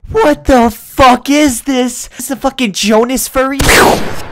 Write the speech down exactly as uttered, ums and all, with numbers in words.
What the fuck is this? Is the fucking Jonas Furries?